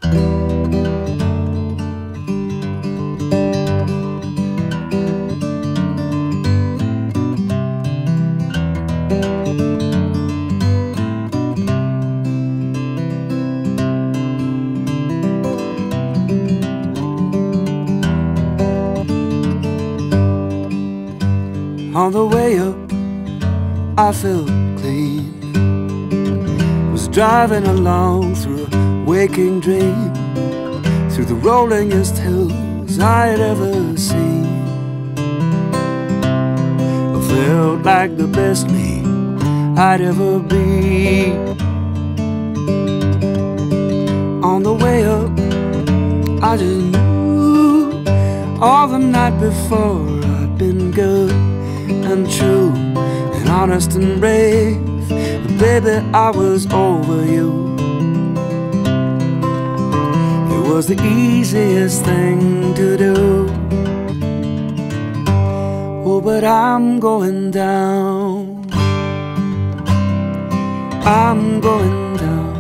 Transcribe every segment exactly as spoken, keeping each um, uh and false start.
On the way up, I felt clean. Was driving along through a waking dream, through the rollingest hills I had ever seen. I felt like the best me I'd ever be. On the way up, I just knew all the night before I'd been good and true and honest and brave, but baby, I was over you. It was the easiest thing to do. Oh, but I'm going down, I'm going down,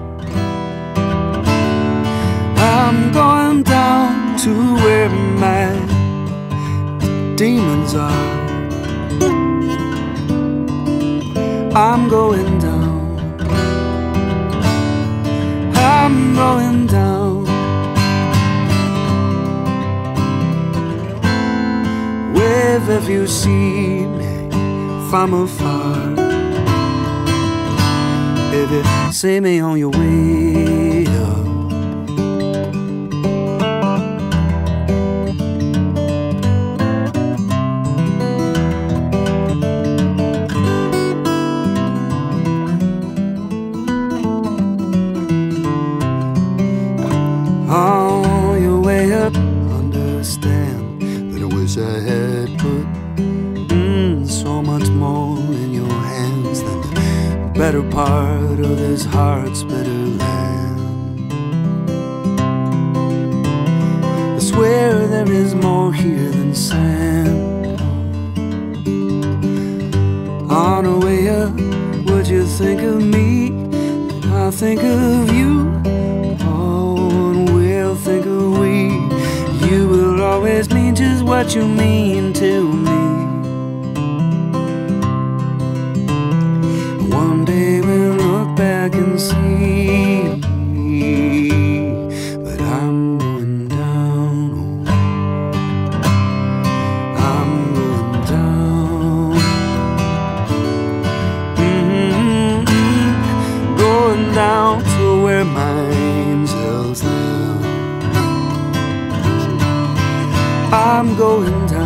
I'm going down to where my demons are. I'm going down, I'm going down. Wave if you see me from afar, if you see me on your way up. On your way up, understand that I wish I had put mm, so much more in your hands than the better part of this heart's bitter land. I swear there is more here than sand. On our way up, would you think of me? I'll think of you. Think of we, you will always mean just what you mean to me. One day we'll look back and see, but I'm going down, I'm going down, mm-hmm. Going down to where my angels live. I'm going down.